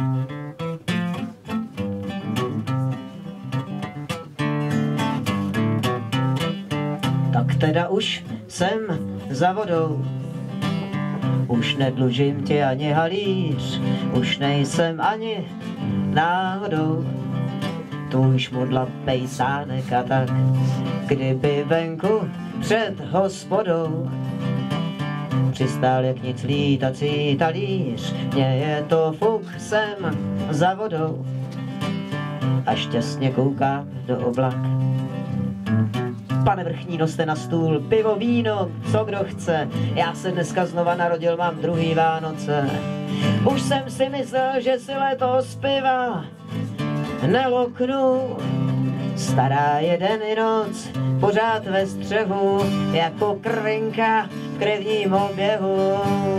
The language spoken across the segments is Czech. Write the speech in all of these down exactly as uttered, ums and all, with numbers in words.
Tak teda už jsem za vodou, už nedlužím ti ani halíř, už nejsem ani náhodou tvůj šmudlapej sánek a tak, kdyby venku před hospodou přistál jak nic lítací talíř, mně je to fuk, jsem za vodou a šťastně koukám do oblak. Pane vrchní, noste na stůl pivo, víno, co kdo chce. Já se dneska znova narodil, mám druhý Vánoce. Už jsem si myslel, že si letos piva neloknu. Stará jeden i noc, pořád ve střehu, jako krvinka v krevním oběhu.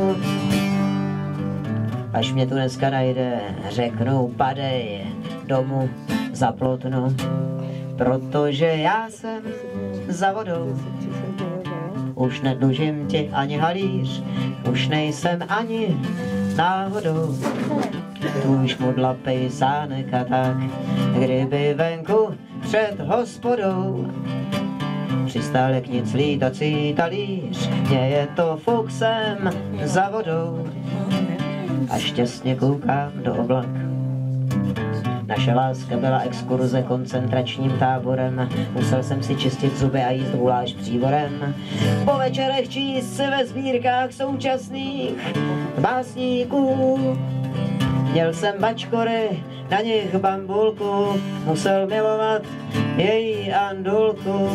Až mě tu dneska najde, řeknu padej domů za plotnu. Protože já jsem za vodou, už nedlužím ti ani halíř, už nejsem ani náhodou tvůj šmudlapej sánek a tak, kdyby venku před hospodou přistál jak nic lítací talíř, mně je to fuk, jsem za vodou a šťastně koukám do oblak. Naše láska byla exkurze koncentračním táborem, musel jsem si čistit zuby a jíst guláš přívorem. Po večerech číst si ve sbírkách současných básníků. Měl jsem bačkory, na nich bambulku, musel milovat její andulku.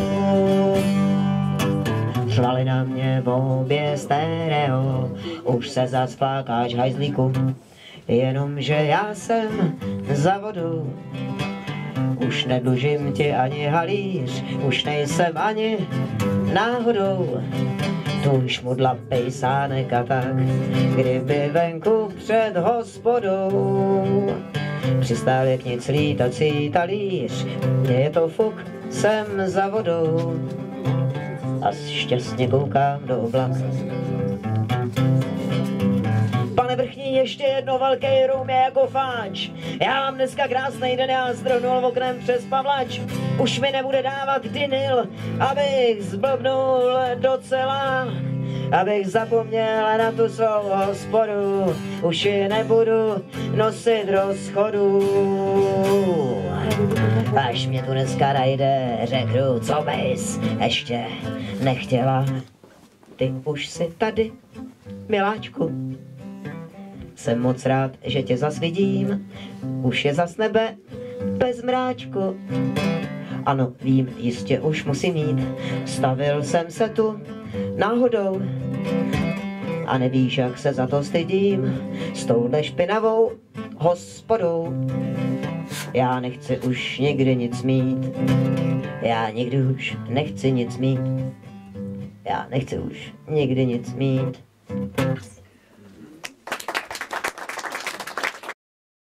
Řvali na mě obě stereo, už se zas flákáš hajzlíku. Jenomže já jsem za vodou, už nedlužím ti ani halíř, už nejsem ani náhodou tvůj šmudlapej sánek a tak, kdyby venku před hospodou přistál jak nic lítací talíř, mně je to fuk, jsem za vodou a šťastně koukám do oblak. Pane vrchní, ještě jedno velký rum je jako fáč. Já mám dneska krásný den, já zdrhnul oknem přes pavlač. Už mi nebude dávat dinyl, abych zblbnul docela. Abych zapomněl na tu svou hospodu, už ji nebudu nosit rozchodu. Až mě tu dneska najde, řeknu, co bys ještě nechtěla. Ty už si tady, miláčku. Jsem moc rád, že tě zas vidím, už je zas nebe bez mráčku. Ano, vím, jistě už musím jít, stavil jsem se tu náhodou. A nevíš, jak se za to stydím, s touhle špinavou hospodou. Já nechci už nikdy nic mít, já nikdy už nechci nic mít, já nechci už nikdy nic mít.